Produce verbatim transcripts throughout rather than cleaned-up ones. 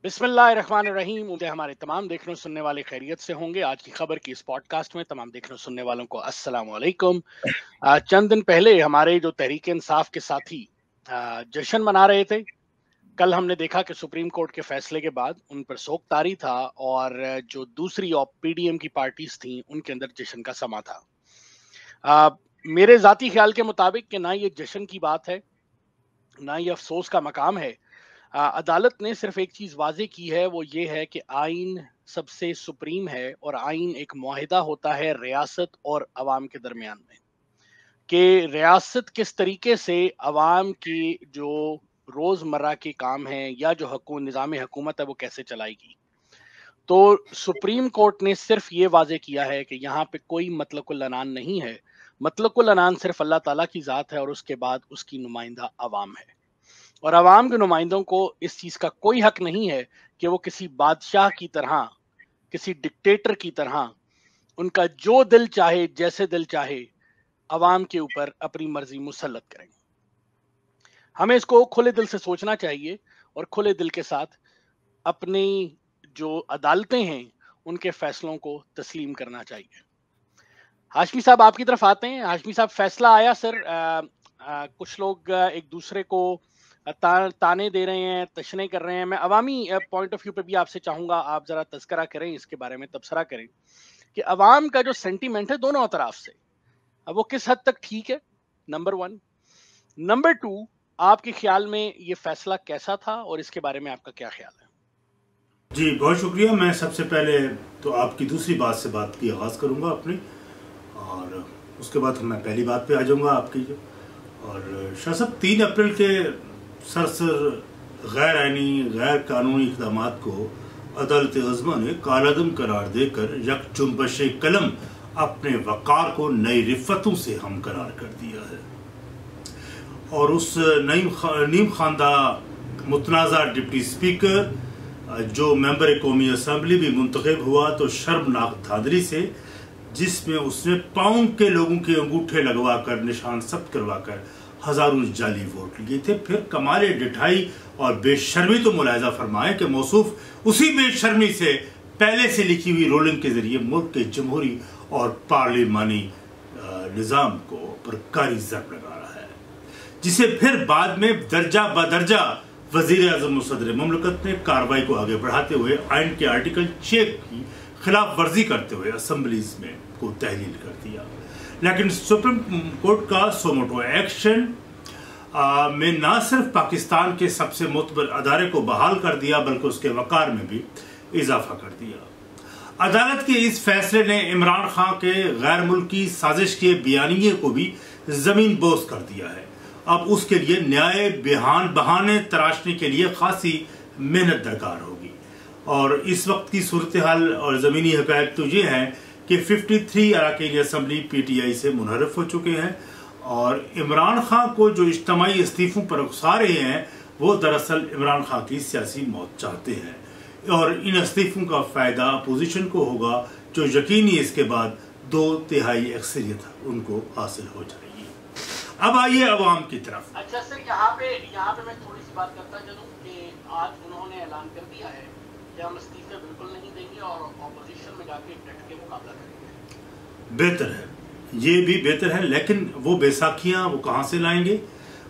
بسم اللہ الرحمن الرحیم. امید ہے ہمارے تمام دیکھنے اور سننے والے خیریت سے ہوں گے. آج کی خبر کی اس پوڈ کاسٹ میں تمام دیکھنے اور سننے والوں کو السلام علیکم. چند دن پہلے ہمارے جو تحریک انصاف کے ساتھی جشن منا رہے تھے. کل ہم نے دیکھا کہ سپریم کورٹ کے فیصلے کے بعد ان پر سوگ طاری تھا اور جو دوسری پی ڈی ایم کی پارٹیز تھیں ان کے اندر جشن کا سما تھا. میرے ذاتی خیال کے مطابق کہ نہ یہ جشن کی بات ہے نہ یہ افسوس کا مقام ہے. عدالت نے صرف ایک چیز واضح کی ہے، وہ یہ ہے کہ آئین سب سے سپریم ہے اور آئین ایک معاہدہ ہوتا ہے ریاست اور عوام کے درمیان میں، کہ ریاست کس طریقے سے عوام کی جو روزمرہ کے کام ہیں یا جو حکومت نظام حکومت ہے وہ کیسے چلائے گی. تو سپریم کورٹ نے صرف یہ واضح کیا ہے کہ یہاں پہ کوئی مطلق العنان نہیں ہے. مطلق العنان صرف اللہ تعالیٰ کی ذات ہے اور اس کے بعد اس کی نمائندہ عوام ہے، اور عوام کے نمائندوں کو اس چیز کا کوئی حق نہیں ہے کہ وہ کسی بادشاہ کی طرح، کسی ڈکٹیٹر کی طرح ان کا جو دل چاہے جیسے دل چاہے عوام کے اوپر اپنی مرضی مسلط کریں. ہمیں اس کو کھلے دل سے سوچنا چاہیے اور کھلے دل کے ساتھ اپنی جو عدالتیں ہیں ان کے فیصلوں کو تسلیم کرنا چاہیے. ہاشمی صاحب آپ کی طرف آتے ہیں. ہاشمی صاحب فیصلہ آیا سر. آ, آ, کچھ لوگ ایک دوسرے کو تانے دے رہے ہیں، تشنے کر رہے ہیں. میں عوامی پوائنٹ آف ویو پہ بھی آپ سے چاہوں گا آپ ذرا تذکرہ کریں، اس کے بارے میں تبصرہ کریں کہ عوام کا جو سینٹیمنٹ ہے دونوں اطراف سے اب وہ کس حد تک ٹھیک ہے، نمبر ون. نمبر ٹو، آپ کے خیال میں یہ فیصلہ کیسا تھا اور اس کے بارے میں آپ کا کیا خیال ہے؟ جی بہت شکریہ. میں سب سے پہلے تو آپ کی دوسری بات سے بات کی آغاز کروں گا اپنی، اور اس کے بعد میں پہلی بات پہ آ جاؤں گا آپ کی. جو اور شاہ صاحب تین اپریل کے سرسر غیر آئینی غیر قانونی اقدامات کو عدالت عظمیٰ نے کالعدم قرار دے کر یک جنبش قلم اپنے وقار کو نئی رفتوں سے ہمکنار کر دیا ہے، اور اس نیم خواندہ متنازع ڈپٹی اسپیکر جو ممبر قومی اسمبلی بھی منتخب ہوا تو شرمناک دھاندلی سے، جس میں اس نے پاؤں کے لوگوں کے انگوٹھے لگوا کر نشان ثبت کروا کر ہزاروں جعلی ووٹ لیے تھے. پھر کمال ڈٹھائی اور بے شرمی تو ملاحظہ فرمائے کہ موصوف اسی بے شرمی سے پہلے سے لکھی ہوئی رولنگ کے ذریعے ملک کے جمہوری اور پارلیمانی نظام کو پرکاری ضرب لگا رہا ہے، جسے پھر بعد میں درجہ بدرجہ وزیر اعظم و صدر مملکت نے کارروائی کو آگے بڑھاتے ہوئے آئین کے آرٹیکل چھ کی خلاف ورزی کرتے ہوئے اسمبلیز میں کو تحلیل کر دیا. لیکن سپریم کورٹ کا سوموٹو ایکشن میں نہ صرف پاکستان کے سب سے معتبر ادارے کو بحال کر دیا بلکہ اس کے وقار میں بھی اضافہ کر دیا. عدالت کے اس فیصلے نے عمران خان کے غیر ملکی سازش کے بیانیے کو بھی زمین بوس کر دیا ہے. اب اس کے لیے نیائے بہان بہانے تراشنے کے لیے خاصی محنت درکار ہوگی، اور اس وقت کی صورتحال اور زمینی حقائق تو یہ ہیں کہ ففٹی تھری اراکین اسمبلی پی ٹی آئی سے منحرف ہو چکے ہیں، اور عمران خان کو جو اجتماعی استعفوں پر اکسا رہے ہیں وہ دراصل عمران خان کی سیاسی موت چاہتے ہیں، اور ان استعفوں کا فائدہ اپوزیشن کو ہوگا، جو یقینی اس کے بعد دو تہائی اکثریت ان کو حاصل ہو جائے گی. اب آئیے عوام کی طرف. اچھا سر، یہاں پہ یہاں پہ میں تھوڑی سی بات کرتا چلوں کہ آج انہوں نے اعلان کر دیا ہے کہ ہم استعفے بالکل نہیں دیں گے اور اپوزیشن میں جا کے ڈٹ کے مقابلہ کریں گے. بہتر ہے، یہ بھی بہتر ہے، لیکن وہ بیساکھیاں وہ کہاں سے لائیں گے؟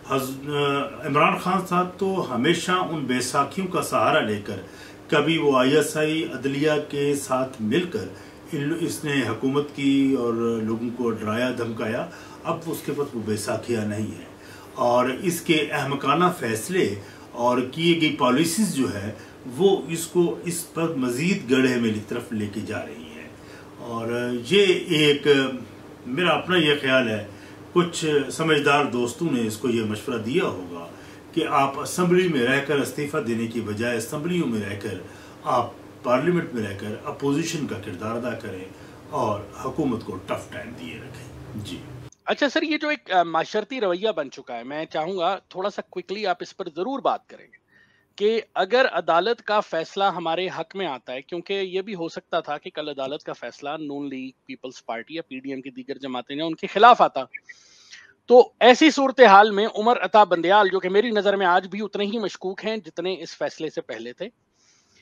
عمران خان صاحب تو ہمیشہ ان بیساکھیوں کا سہارا لے کر، کبھی وہ آئی ایس آئی عدلیہ کے ساتھ مل کر اس نے حکومت کی اور لوگوں کو ڈرایا دھمکایا. اب اس کے پاس وہ بیساکھیاں نہیں ہیں، اور اس کے احمقانہ فیصلے اور کیے گئی پالیسیز جو ہے وہ اس کو اس پر مزید گڑھے میں طرف لے کے جا رہی ہیں. اور یہ ایک میرا اپنا یہ خیال ہے، کچھ سمجھدار دوستوں نے اس کو یہ مشورہ دیا ہوگا کہ آپ اسمبلی میں رہ کر استعفیٰ دینے کی بجائے اسمبلیوں میں رہ کر آپ پارلیمنٹ میں رہ کر اپوزیشن کا کردار ادا کریں اور حکومت کو ٹف ٹائم دیے رکھیں. جی اچھا سر، یہ جو ایک معاشرتی رویہ بن چکا ہے، میں چاہوں گا تھوڑا سا کوئکلی آپ اس پر ضرور بات کریں کہ اگر عدالت کا فیصلہ ہمارے حق میں آتا ہے، کیونکہ یہ بھی ہو سکتا تھا کہ کل عدالت کا فیصلہ نون لیگ، پیپلز پارٹی یا پی ڈی ایم کی دیگر جماعتیں ہیں ان کے خلاف آتا، تو ایسی صورتحال میں عمر عطا بندیال، جو کہ میری نظر میں آج بھی اتنے ہی مشکوک ہیں جتنے اس فیصلے سے پہلے تھے،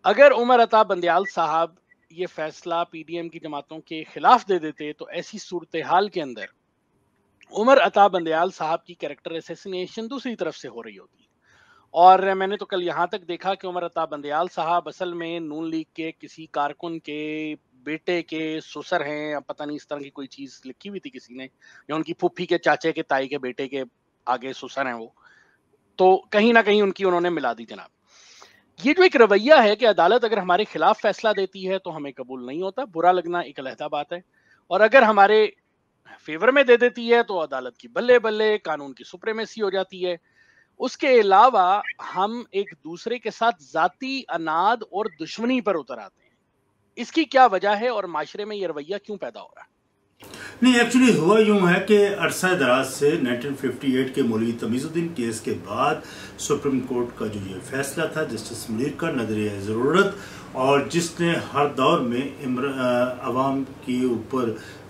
اگر عمر عطا بندیال صاحب یہ فیصلہ پی ڈی ایم کی جماعتوں کے خلاف دے دیتے تو ایسی صورتحال کے اندر عمر عطا بندیال صاحب کی کریکٹر اسیسینیشن دوسری طرف سے ہو رہی ہوتی. اور میں نے تو کل یہاں تک دیکھا کہ عمر عطا بندیال صاحب اصل میں نون لیگ کے کسی کارکن کے بیٹے کے سسر ہیں، پتہ نہیں اس طرح کی کوئی چیز لکھی ہوئی تھی کسی نے، یا ان کی پھوپھی کے چاچے کے تائی کے بیٹے کے آگے سسر ہیں وہ، تو کہیں نہ کہیں ان کی انہوں نے ملا دی جناب. یہ جو ایک رویہ ہے کہ عدالت اگر ہمارے خلاف فیصلہ دیتی ہے تو ہمیں قبول نہیں ہوتا، برا لگنا ایک علیحدہ بات ہے، اور اگر ہمارے فیور میں دے دیتی ہے تو عدالت کی بلے بلے، قانون کی سپریمیسی ہو جاتی ہے. اس کے علاوہ ہم ایک دوسرے کے ساتھ ذاتی اناد اور دشمنی پر اتر آتے ہیں. اس کی کیا وجہ ہے اور معاشرے میں یہ رویہ کیوں پیدا ہو رہا ہے؟ نہیں، ایکچولی ہوا یوں ہے کہ عرصہ دراز سے نائنٹین ففٹی ایٹ کے مولوی تمیز الدین کیس کے بعد سپریم کورٹ کا جو یہ فیصلہ تھا جسٹس منیر کا نظریہ ضرورت، اور جس نے ہر دور میں عوام کے اوپر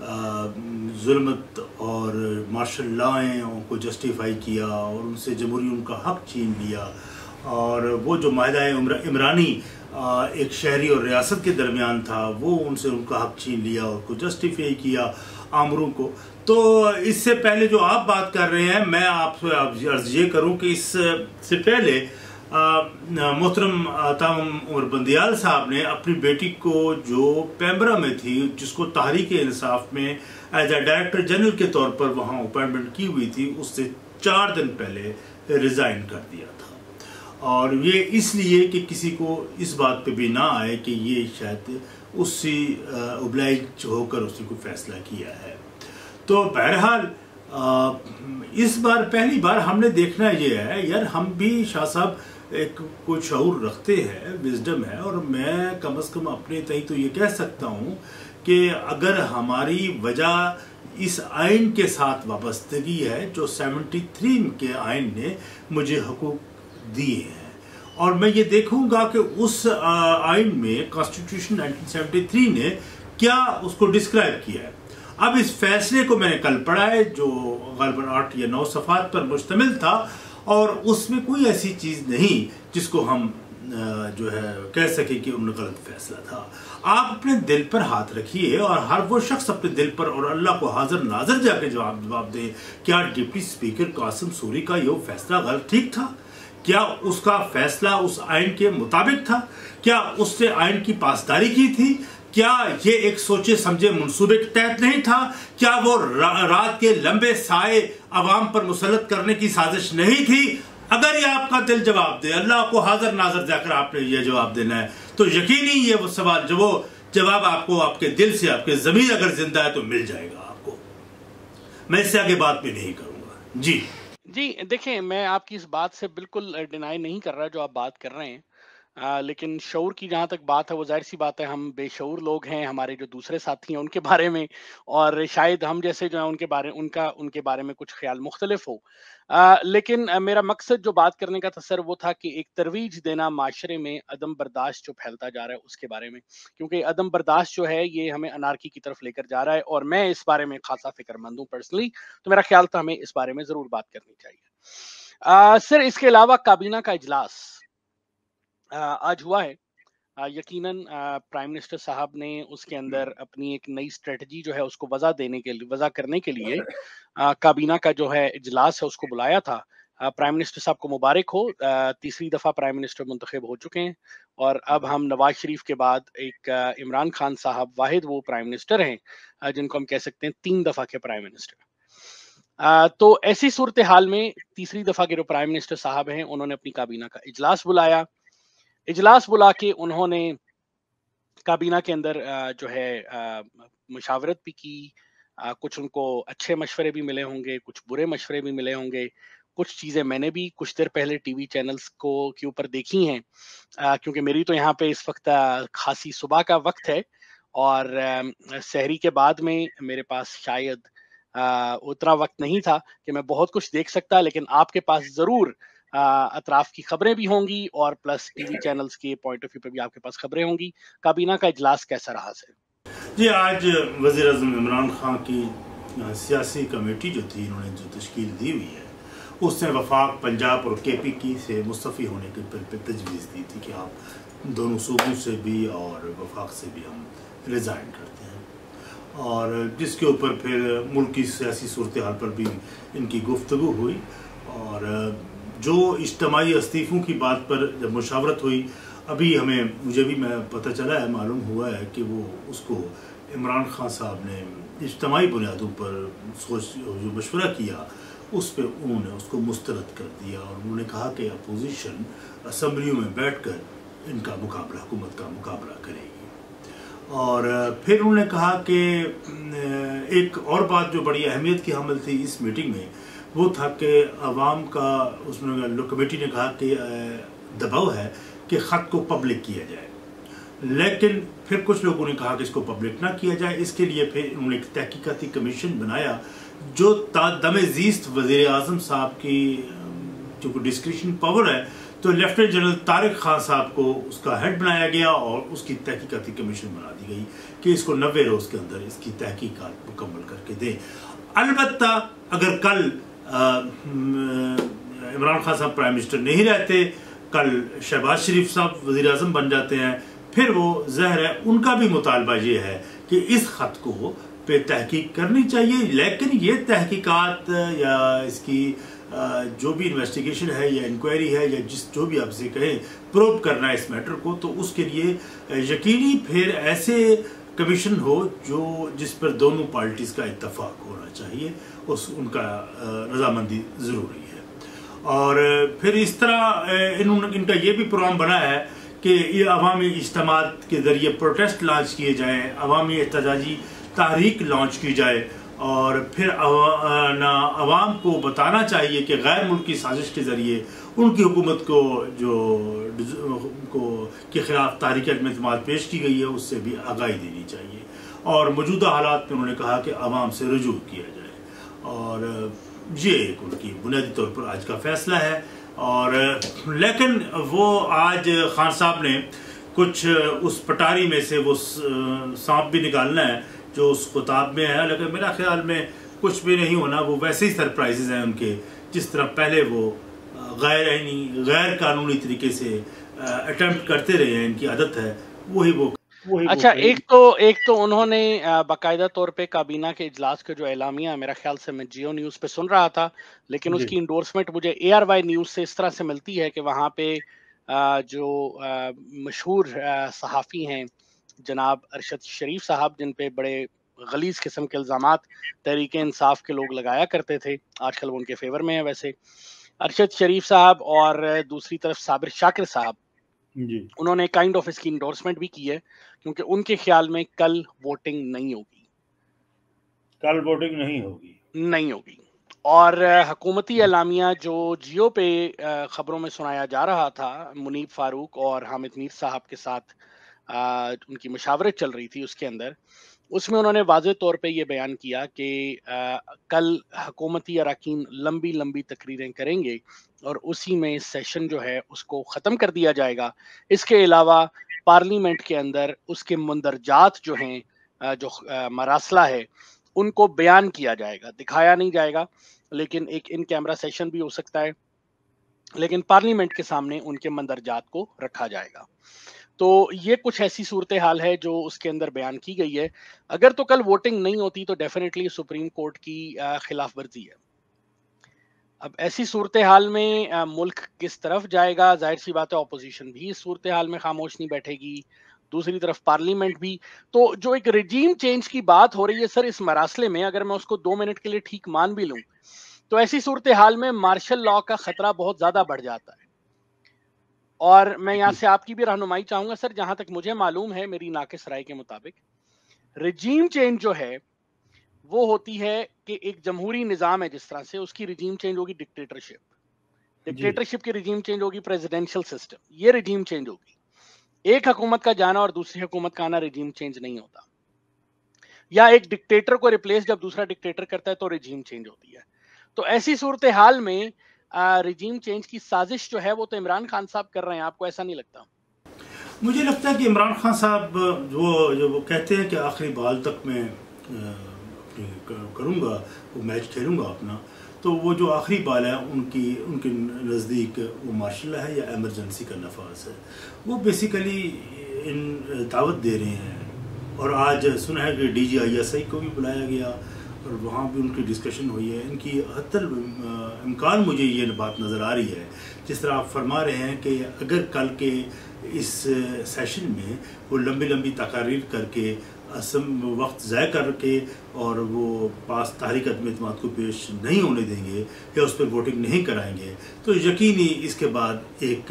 ظلمت اور مارشل لاء کو جسٹیفائی کیا اور ان سے جمہوری ان کا حق چھین لیا، اور وہ جو معاہدہ عمرانی ایک شہری اور ریاست کے درمیان تھا وہ ان سے ان کا حق چھین لیا اور کو جسٹیفائی کیا آمروں کو. تو اس سے پہلے جو آپ بات کر رہے ہیں، میں آپ سے عرض یہ کروں کہ اس سے پہلے محترم عطا عمر بندیال صاحب نے اپنی بیٹی کو جو پیمبرا میں تھی، جس کو تحریک انصاف میں ایز اے ڈائریکٹر جنرل کے طور پر وہاں اپائنٹمنٹ کی ہوئی تھی، اس سے چار دن پہلے ریزائن کر دیا تھا. اور یہ اس لیے کہ کسی کو اس بات پہ بھی نہ آئے کہ یہ شاید اس سے اوبلائج ہو کر اس نے کوئی فیصلہ کیا ہے. تو بہرحال اس بار پہلی بار ہم نے دیکھنا یہ ہے، یار ہم بھی شاہ صاحب ایک کوئی شعور رکھتے ہیں، وزڈم ہے، اور میں کم از کم اپنے تئیں تو یہ کہہ سکتا ہوں کہ اگر ہماری وجہ اس آئین کے ساتھ وابستگی ہے جو سیونٹی تھری کے آئین نے مجھے حقوق دیے ہیں، اور میں یہ دیکھوں گا کہ اس آئین میں کانسٹیٹیوشن نائنٹین سیونٹی تھری نے کیا اس کو ڈسکرائب کیا ہے. اب اس فیصلے کو میں نے کل پڑھا ہے جو غالباً آٹھ یا نو صفحات پر مشتمل تھا، اور اس میں کوئی ایسی چیز نہیں جس کو ہم جو ہے کہہ سکیں کہ انہوں نے غلط فیصلہ تھا. آپ اپنے دل پر ہاتھ رکھیے اور ہر وہ شخص اپنے دل پر اور اللہ کو حاضر ناظر جا کے جواب جواب دے. کیا ڈپٹی اسپیکر قاسم سوری کا یہ فیصلہ غلط ٹھیک تھا؟ کیا اس کا فیصلہ اس آئین کے مطابق تھا؟ کیا اس نے آئین کی پاسداری کی تھی؟ کیا یہ ایک سوچے سمجھے منصوبے کے تحت نہیں تھا؟ کیا وہ رات کے لمبے سائے عوام پر مسلط کرنے کی سازش نہیں تھی؟ اگر یہ آپ کا دل جواب دے، اللہ کو حاضر ناظر جا کر آپ نے یہ جواب دینا ہے، تو یقینی یہ وہ سوال جو وہ جواب آپ کو آپ کے دل سے، آپ کے ضمیر اگر زندہ ہے تو مل جائے گا آپ کو. میں اس سے آگے بات بھی نہیں کروں گا. جی جی دیکھیں، میں آپ کی اس بات سے بالکل ڈینائی نہیں کر رہا جو آپ بات کر رہے ہیں، آ, لیکن شعور کی جہاں تک بات ہے وہ ظاہر سی بات ہے، ہم بے شعور لوگ ہیں، ہمارے جو دوسرے ساتھی ہیں ان کے بارے میں، اور شاید ہم جیسے جو ہیں ان کے بارے ان کا ان کے بارے میں کچھ خیال مختلف ہو. آ, لیکن میرا مقصد جو بات کرنے کا تھا سر وہ تھا کہ ایک ترویج دینا معاشرے میں عدم برداشت جو پھیلتا جا رہا ہے اس کے بارے میں، کیونکہ عدم برداشت جو ہے یہ ہمیں انارکی کی طرف لے کر جا رہا ہے، اور میں اس بارے میں خاصا فکر مند ہوں پرسنلی. تو میرا خیال تھا ہمیں اس بارے میں ضرور بات کرنی چاہیے. آ, سر اس کے علاوہ کابینہ کا اجلاس آج ہوا ہے. یقیناً پرائم منسٹر صاحب نے اس کے اندر اپنی ایک نئی اسٹریٹجی جو ہے اس کو وضع دینے کے لیے وضع کرنے کے لیے کابینہ کا جو ہے اجلاس ہے اس کو بلایا تھا. پرائم منسٹر صاحب کو مبارک ہو، تیسری دفعہ پرائم منسٹر منتخب ہو چکے ہیں، اور اب ہم نواز شریف کے بعد ایک عمران خان صاحب واحد وہ پرائم منسٹر ہیں جن کو ہم کہہ سکتے ہیں تین دفعہ کے پرائم منسٹر. تو ایسی صورتحال میں تیسری دفعہ کے جو پرائم منسٹر صاحب ہیں انہوں نے اپنی کابینہ کا اجلاس بلایا. اجلاس بلا کے انہوں نے کابینہ کے اندر جو ہے مشاورت بھی کی، کچھ ان کو اچھے مشورے بھی ملے ہوں گے، کچھ برے مشورے بھی ملے ہوں گے. کچھ چیزیں میں نے بھی کچھ دیر پہلے ٹی وی چینلز کو کے اوپر دیکھی ہیں، کیونکہ میری تو یہاں پہ اس وقت خاصی صبح کا وقت ہے، اور سحری کے بعد میں میرے پاس شاید اتنا وقت نہیں تھا کہ میں بہت کچھ دیکھ سکتا، لیکن آپ کے پاس ضرور اطراف کی خبریں بھی ہوں گی، اور پلس ٹی وی چینلز کے پوائنٹ آف ویو پہ بھی آپ کے پاس خبریں ہوں گی. کابینہ کا اجلاس کیسا رہا سر؟ جی آج وزیر اعظم عمران خان کی سیاسی کمیٹی جو تھی انہوں نے جو تشکیل دی ہوئی ہے اس نے وفاق پنجاب اور کے پی کی سے مستعفی ہونے کے پر تجویز دی تھی کہ آپ دونوں صوبوں سے بھی اور وفاق سے بھی ہم ریزائن کرتے ہیں، اور جس کے اوپر پھر ملک کی سیاسی صورتحال پر بھی ان کی گفتگو ہوئی، اور جو اجتماعی استعفوں کی بات پر جب مشاورت ہوئی، ابھی ہمیں مجھے بھی میں پتہ چلا ہے، معلوم ہوا ہے کہ وہ اس کو عمران خان صاحب نے اجتماعی بنیادوں پر سوچ جو مشورہ کیا اس پہ انہوں نے اس کو مسترد کر دیا، اور انہوں نے کہا کہ اپوزیشن اسمبلیوں میں بیٹھ کر ان کا مقابلہ حکومت کا مقابلہ کرے گی۔ اور پھر انہوں نے کہا کہ ایک اور بات جو بڑی اہمیت کی حامل تھی اس میٹنگ میں وہ تھا کہ عوام کا، اس میں کمیٹی نے کہا کہ دباؤ ہے کہ خط کو پبلک کیا جائے، لیکن پھر کچھ لوگوں نے کہا کہ اس کو پبلک نہ کیا جائے۔ اس کے لیے پھر انہوں نے ایک تحقیقاتی کمیشن بنایا جو دم زیست وزیر اعظم صاحب کی جو ڈسکریشن پاور ہے، تو لیفٹیننٹ جنرل طارق خان صاحب کو اس کا ہیڈ بنایا گیا اور اس کی تحقیقاتی کمیشن بنا دی گئی کہ اس کو نوے روز کے اندر اس کی تحقیقات مکمل کر کے دیں۔ البتہ اگر کل عمران خان صاحب پرائم منسٹر نہیں رہتے، کل شہباز شریف صاحب وزیر اعظم بن جاتے ہیں، پھر وہ ظاہر ہے ان کا بھی مطالبہ یہ ہے کہ اس خط کو پہ تحقیق کرنی چاہیے، لیکن یہ تحقیقات یا اس کی جو بھی انویسٹیگیشن ہے یا انکوائری ہے یا جس جو بھی آپ سے کہیں پروب کرنا ہے اس میٹر کو، تو اس کے لیے یقینی پھر ایسے کمیشن ہو جو جس پر دونوں پارٹیز کا اتفاق ہونا چاہیے، اس ان کا رضامندی ضروری ہے۔ اور پھر اس طرح انہوں نے ان کا یہ بھی پروگرام بنا ہے کہ یہ عوامی اجتماعات کے ذریعے پروٹیسٹ لانچ کیے جائیں، عوامی احتجاجی تحریک لانچ کی جائے، اور پھر عوام کو بتانا چاہیے کہ غیر ملکی سازش کے ذریعے ان کی حکومت کو جو کو کے خلاف تحریک عدم اعتماد پیش کی گئی ہے اس سے بھی آگاہی دینی چاہیے، اور موجودہ حالات میں انہوں نے کہا کہ عوام سے رجوع کیا جائے، اور یہ ایک ان کی بنیادی طور پر آج کا فیصلہ ہے۔ اور لیکن وہ آج خان صاحب نے کچھ اس پٹاری میں سے وہ سانپ بھی نکالنا ہے جو اس خطاب میں ہے، لیکن میرا خیال میں کچھ بھی نہیں ہونا، وہ ویسے ہی سرپرائزز ہیں ان کے، جس طرح پہلے وہ غیر آئینی غیر قانونی طریقے سے اٹیمپٹ کرتے رہے ہیں، ان کی عادت ہے وہی وہ وہی اچھا ایک تو ایک تو انہوں نے باقاعدہ طور پہ کابینہ کے اجلاس کے جو اعلامیہ میرا خیال سے میں جیو نیوز پہ سن رہا تھا، لیکن اس کی انڈورسمنٹ مجھے اے آر وائی نیوز سے اس طرح سے ملتی ہے کہ وہاں پہ جو مشہور صحافی ہیں جناب ارشد شریف صاحب، جن پہ بڑے غلیظ قسم کے الزامات تحریک انصاف کے لوگ لگایا کرتے تھے، آج کل وہ ان کے فیور میں ہیں، ویسے ارشد شریف صاحب اور دوسری طرف صابر شاکر صاحب، جی انہوں نے کائنڈ آف اس کی انڈورسمنٹ بھی کی ہے، کیونکہ ان کے خیال میں کل ووٹنگ نہیں ہوگی کل ووٹنگ نہیں ہوگی نہیں ہوگی اور حکومتی اعلامیہ جو جیو پہ خبروں میں سنایا جا رہا تھا، منیب فاروق اور حامد میر صاحب کے ساتھ ان کی مشاورت چل رہی تھی، اس کے اندر اس میں انہوں نے واضح طور پہ یہ بیان کیا کہ کل حکومتی اراکین لمبی لمبی تقریریں کریں گے اور اسی میں سیشن جو ہے اس کو ختم کر دیا جائے گا۔ اس کے علاوہ پارلیمنٹ کے اندر اس کے مندرجات جو ہیں، جو مراسلہ ہے، ان کو بیان کیا جائے گا، دکھایا نہیں جائے گا، لیکن ایک ان کیمرہ سیشن بھی ہو سکتا ہے، لیکن پارلیمنٹ کے سامنے ان کے مندرجات کو رکھا جائے گا۔ تو یہ کچھ ایسی صورتحال ہے جو اس کے اندر بیان کی گئی ہے۔ اگر تو کل ووٹنگ نہیں ہوتی تو ڈیفینیٹلی سپریم کورٹ کی خلاف ورزی ہے۔ اب ایسی صورتحال میں ملک کس طرف جائے گا؟ ظاہر سی بات ہے اپوزیشن بھی اس صورتحال میں خاموش نہیں بیٹھے گی، دوسری طرف پارلیمنٹ بھی۔ تو جو ایک رجیم چینج کی بات ہو رہی ہے سر اس مراسلے میں، اگر میں اس کو دو منٹ کے لیے ٹھیک مان بھی لوں تو ایسی صورتحال میں مارشل لاء کا خطرہ بہت زیادہ بڑھ جاتا ہے۔ اور میں یہاں سے آپ کی بھی رہنمائی چاہوں گا سر، جہاں تک مجھے معلوم ہے میری ناقص رائے کے مطابق، رجیم چینج جو ہے وہ ہوتی ہے کہ ایک جمہوری نظام ہے جس طرح سے، اس کی رجیم چینج ہوگی ڈکٹیٹرشپ، ڈکٹیٹرشپ کی رجیم چینج ہوگی پریزیڈنشل سسٹم، یہ رجیم چینج ہوگی۔ ایک حکومت کا جانا اور دوسری حکومت کا آنا رجیم چینج نہیں ہوتا، یا ایک ڈکٹیٹر کو ریپلیس جب دوسرا ڈکٹیٹر کرتا ہے تو رجیم چینج ہوتی ہے۔ تو ایسی صورتحال میں رجیم چینج کی سازش جو ہے وہ تو عمران خان صاحب کر رہے ہیں، آپ کو ایسا نہیں لگتا؟ مجھے لگتا ہے کہ عمران خان صاحب وہ جو وہ کہتے ہیں کہ آخری بال تک میں کروں گا، وہ میچ کھیلوں گا اپنا، تو وہ جو آخری بال ہے ان کی ان کے نزدیک وہ مارشل ہے یا ایمرجنسی کا نفاذ ہے. وہ بیسیکلی ان دعوت دے رہے ہیں. اور آج سنا ہے کہ D G I S I کو بھی بلایا گیا اور وہاں بھی ان کی ڈسکشن ہوئی ہے. ان کی حتی امکان مجھے یہ بات نظر آ رہی ہے جس طرح آپ فرما رہے ہیں کہ اگر کل کے اس سیشن میں وہ لمبی لمبی تقاریر کر کے اسم وقت ضائع کر کے اور وہ پاس تحریک عدم اعتماد کو پیش نہیں ہونے دیں گے یا اس پر ووٹنگ نہیں کرائیں گے تو یقینی اس کے بعد ایک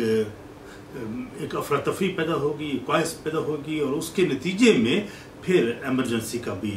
ایک افراتفری پیدا ہوگی, قائص پیدا ہوگی اور اس کے نتیجے میں پھر ایمرجنسی کا بھی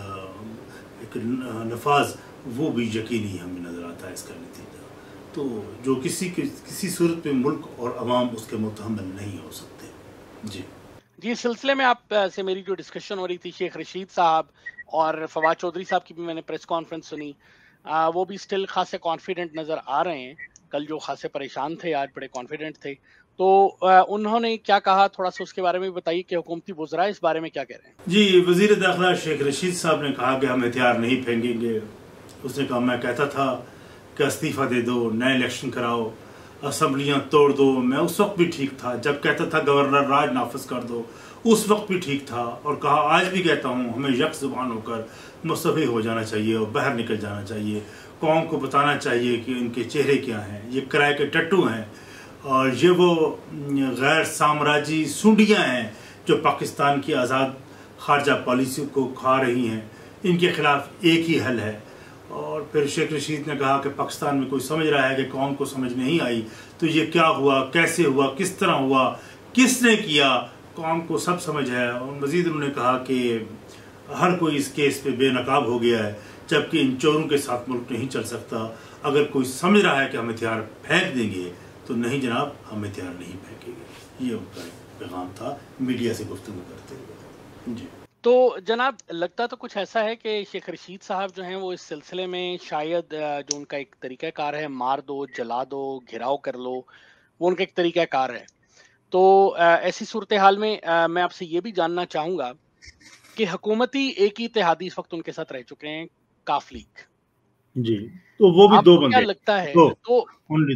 ایک نفاذ وہ بھی یقینی ہمیں نظر آتا ہے اس کا نتیجہ. تو جو کسی کسی صورت میں ملک اور عوام اس کے متحمل نہیں ہو سکتے. جی جی اس سلسلے میں آپ سے میری جو ڈسکشن ہو رہی تھی شیخ رشید صاحب اور فواد چودھری صاحب کی بھی میں نے پریس کانفرنس سنی, وہ بھی اسٹل خاصے کانفیڈنٹ نظر آ رہے ہیں. کل جو خاصے پریشان تھے آج بڑے کانفیڈنٹ تھے. تو انہوں نے کیا کہا تھوڑا سا اس کے بارے میں بتائیے کہ حکومتی وزراء اس بارے میں کیا کہہ رہے ہیں. جی وزیر داخلہ شیخ رشید صاحب نے کہا کہ ہم ہتھیار نہیں پھینکیں گے. اس نے کہا میں کہتا تھا کہ استعفیٰ دے دو, نئے الیکشن کراؤ, اسمبلیاں توڑ دو. میں اس وقت بھی ٹھیک تھا جب کہتا تھا گورنر راج نافذ کر دو, اس وقت بھی ٹھیک تھا. اور کہا آج بھی کہتا ہوں ہمیں یک زبان ہو کر مستعفی ہو جانا چاہیے اور باہر نکل جانا چاہیے. قوم کو بتانا چاہیے کہ ان کے چہرے کیا ہیں. یہ کرائے کے ٹٹو ہیں اور یہ وہ غیر سامراجی سونڈیاں ہیں جو پاکستان کی آزاد خارجہ پالیسی کو کھا رہی ہیں. ان کے خلاف ایک ہی حل ہے. اور پھر شیخ رشید نے کہا کہ پاکستان میں کوئی سمجھ رہا ہے کہ قوم کو سمجھ نہیں آئی تو یہ کیا ہوا, کیسے ہوا, کس طرح ہوا, کس نے کیا, قوم کو سب سمجھ ہے. اور مزید انہوں نے کہا کہ ہر کوئی اس کیس پہ بے نقاب ہو گیا ہے جبکہ ان چوروں کے ساتھ ملک نہیں چل سکتا. اگر کوئی سمجھ رہا ہے کہ ہم ہتھیار پھینک دیں گے تو نہیں جناب, ہم ہتھیار نہیں پھینکیں گے. یہ ان کا پیغام تھا میڈیا سے گفتگو کرتے ہوئے. جی تو جناب لگتا تو کچھ ایسا ہے کہ شیخ رشید صاحب جو ہیں وہ اس سلسلے میں شاید جو ان کا ایک طریقہ کار ہے مار دو, جلا دو, گھراؤ کر لو, وہ ان کا ایک طریقہ کار ہے. تو ایسی صورتحال میں میں آپ سے یہ بھی جاننا چاہوں گا کہ حکومتی ایک ہی اتحادی اس وقت ان کے ساتھ رہ چکے ہیں, کاف لیگ. جی تو وہ بھی دو بندے. کیا لگتا ہے تو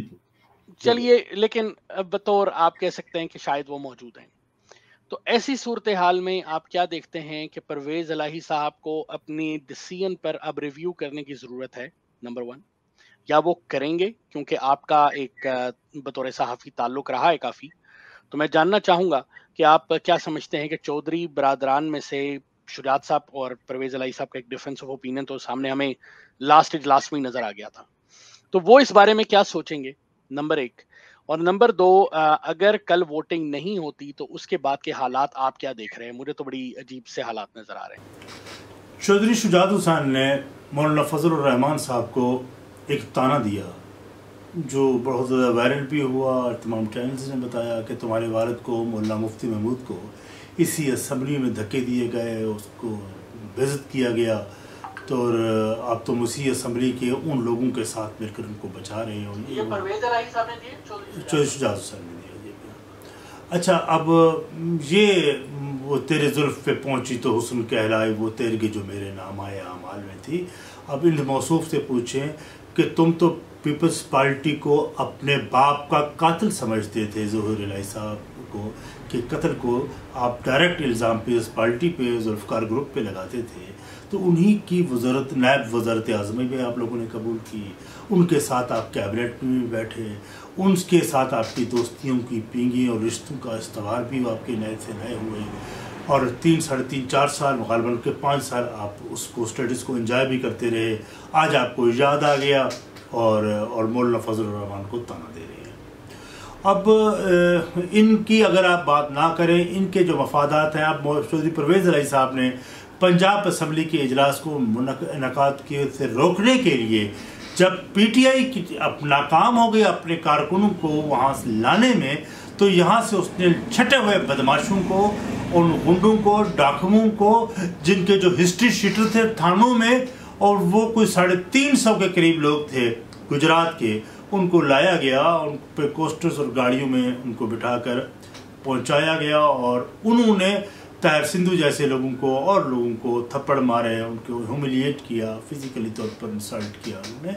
چلیے, لیکن بطور آپ کہہ سکتے ہیں کہ شاید وہ موجود ہیں. تو ایسی صورتحال میں آپ کیا دیکھتے ہیں کہ پرویز الہی صاحب کو اپنی ڈیسیژن پر اب ریویو کرنے کی ضرورت ہے, نمبر ون, یا وہ کریں گے کیونکہ آپ کا ایک بطور صحافی تعلق رہا ہے کافی. تو میں جاننا چاہوں گا کہ آپ کیا سمجھتے ہیں کہ چودھری برادران میں سے شجاعت صاحب اور پرویز الہی صاحب کا ایک ڈفرینس آف اوپینین تو سامنے ہمیں لاسٹ اجلاس میں نظر آ گیا تھا. تو وہ اس بارے میں کیا سوچیں گے, نمبر ایک. اور نمبر دو, اگر کل ووٹنگ نہیں ہوتی تو اس کے بعد کے حالات آپ کیا دیکھ رہے ہیں؟ مجھے تو بڑی عجیب سے حالات نظر آ رہے ہیں. چودھری شجاعت حسین نے مولانا فضل الرحمان صاحب کو ایک تانا دیا جو بہت زیادہ وائرل بھی ہوا اور تمام چینلز نے بتایا کہ تمہارے والد کو مولانا مفتی محمود کو اسی اسمبلی میں دھکے دیے گئے, اس کو بے عزت کیا گیا, تو آپ تو اسی اسمبلی کے ان لوگوں کے ساتھ مل کر ان کو بچا رہے ہو. یہ پرویز الہی صاحب نے دیے, چودھری شجاعت حسین نے دیا. اچھا اب یہ وہ تیرے زلف پہ پہنچی تو حسن کہلائے, وہ تیرگی جو میرے نام آئے اعمال میں تھی. اب ان موصوف سے پوچھیں کہ تم تو پیپلز پارٹی کو اپنے باپ کا قاتل سمجھتے تھے ظہور الہی صاحب کو, کہ قتل کو آپ ڈائریکٹ الزام پیپلز پارٹی پہ, ذوالفقار گروپ پہ لگاتے تھے. تو انہی کی وزارت, نائب وزارت اعظمی بھی آپ لوگوں نے قبول کی, ان کے ساتھ آپ کیبنٹ میں بھی بیٹھے, ان کے ساتھ آپ کی دوستیوں کی پینگی اور رشتوں کا استوار بھی آپ کے نئے سے نئے ہوئے, اور تین ساڑھے تین چار سال غالباً کے پانچ سال آپ اس کو اسٹیٹس کو انجوائے بھی کرتے رہے. آج آپ کو یاد آ گیا اور اور مولانا فضل الرحمان کو تانا دے رہے ہیں. اب ان کی اگر آپ بات نہ کریں, ان کے جو مفادات ہیں, اب چودھری پرویز الہی صاحب نے پنجاب اسمبلی کے اجلاس کو انعقاد کیے سے روکنے کے لیے جب پی ٹی آئی کی اب ناکام ہو گئی اپنے کارکنوں کو وہاں سے لانے میں, تو یہاں سے اس نے چھٹے ہوئے بدماشوں کو, ان غنڈوں کو, ڈاکوؤں کو, جن کے جو ہسٹری شیٹر تھے تھانوں میں, اور وہ کوئی ساڑھے تین سو کے قریب لوگ تھے گجرات کے, ان کو لایا گیا, ان پہ کوسٹرز اور گاڑیوں میں ان کو بٹھا کر پہنچایا گیا, اور انہوں نے طاہر سندھو جیسے لوگوں کو اور لوگوں کو تھپڑ مارے, ان کو ہیوملیٹ کیا, فزیکلی طور پر انسلٹ کیا انہوں نے.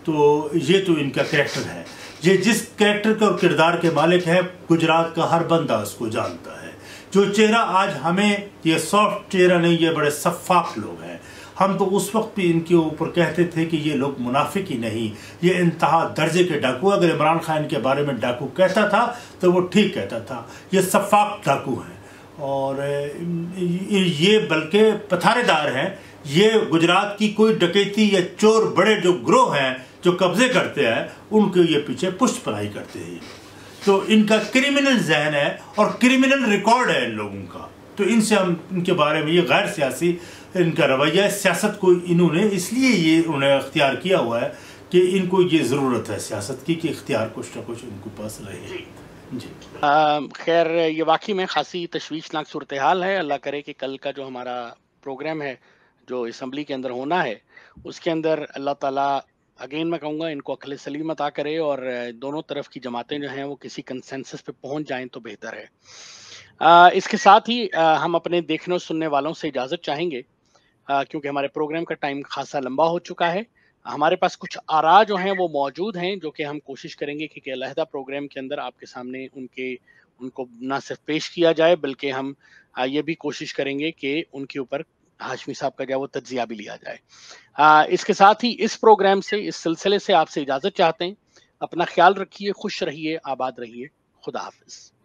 تو یہ تو ان کا کریکٹر ہے. یہ جس کریکٹر کا اور کردار کے مالک ہے گجرات کا ہر بندہ اس کو جانتا ہے. جو چہرہ آج ہمیں یہ سافٹ چہرہ نہیں، یہ بڑے شفاف لوگ ہیں. ہم تو اس وقت بھی ان کے اوپر کہتے تھے کہ یہ لوگ منافق ہی نہیں، یہ انتہا درجے کے ڈاکو. اگر عمران خان کے بارے میں ڈاکو کہتا تھا تو وہ ٹھیک کہتا تھا. یہ شفاف ڈاکو ہیں اور یہ بلکہ پتھارے دار ہیں. یہ گجرات کی کوئی ڈکیتی یا چور بڑے جو گروہ ہیں جو قبضے کرتے ہیں ان کے یہ پیچھے پشت پناہی کرتے ہیں. تو ان کا کرمنل ذہن ہے اور کرمنل ریکارڈ ہے ان لوگوں کا. تو ان سے ہم ان کے بارے میں یہ غیر سیاسی ان کا رویہ ہے. سیاست کو انہوں نے اس لیے یہ انہوں نے اختیار کیا ہوا ہے کہ ان کو یہ ضرورت ہے سیاست کی کہ اختیار کچھ نہ کچھ ان کو پاس رہے. جی خیر، یہ واقعی میں خاصی تشویشناک صورتحال ہے. اللہ کرے کہ کل کا جو ہمارا پروگرام ہے جو اسمبلی کے اندر ہونا ہے اس کے اندر اللہ تعالیٰ اگین میں کہوں گا ان کو عقل سلیم عطا کرے اور دونوں طرف کی جماعتیں جو ہیں وہ کسی کنسنسس پہ پہنچ جائیں تو بہتر ہے. اس کے ساتھ ہی ہم اپنے دیکھنے اور سننے والوں سے اجازت چاہیں گے کیونکہ ہمارے پروگرام کا ٹائم خاصا لمبا ہو چکا ہے. ہمارے پاس کچھ آراء جو ہیں وہ موجود ہیں جو کہ ہم کوشش کریں گے کہ علیحدہ پروگرام کے اندر آپ کے سامنے ان کے ان کو نہ صرف پیش کیا جائے بلکہ ہم یہ بھی کوشش کریں گے کہ ان کے اوپر ہاشمی صاحب کا جو وہ تجزیہ بھی لیا جائے. اس کے ساتھ ہی اس پروگرام سے اس سلسلے سے آپ سے اجازت چاہتے ہیں. اپنا خیال رکھیے، خوش رہیے، آباد رہیے. خدا حافظ.